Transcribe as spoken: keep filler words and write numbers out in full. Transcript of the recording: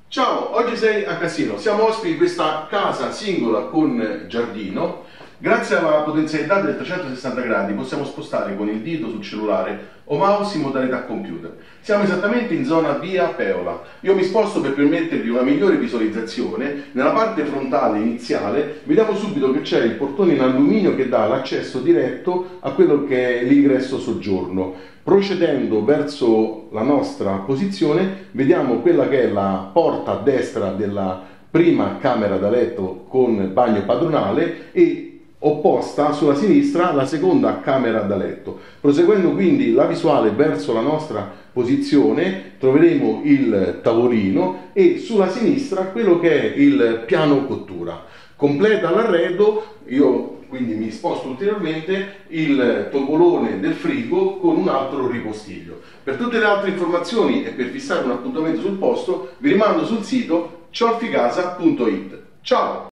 Ciao, oggi sei a Cassino. Siamo ospiti di questa casa singola con giardino. Grazie alla potenzialità del trecentosessanta gradi possiamo spostare con il dito sul cellulare o mouse in modalità computer. Siamo esattamente in zona via Peola. Io mi sposto per permettervi una migliore visualizzazione. Nella parte frontale iniziale vediamo subito che c'è il portone in alluminio che dà l'accesso diretto a quello che è l'ingresso soggiorno. Procedendo verso la nostra posizione vediamo quella che è la porta a destra della prima camera da letto con bagno padronale e opposta sulla sinistra la seconda camera da letto. Proseguendo quindi la visuale verso la nostra posizione troveremo il tavolino e sulla sinistra quello che è il piano cottura. Completa l'arredo, io quindi mi sposto ulteriormente, il tombolone del frigo con un altro ripostiglio. Per tutte le altre informazioni e per fissare un appuntamento sul posto vi rimando sul sito ciolficasa punto it. Ciao!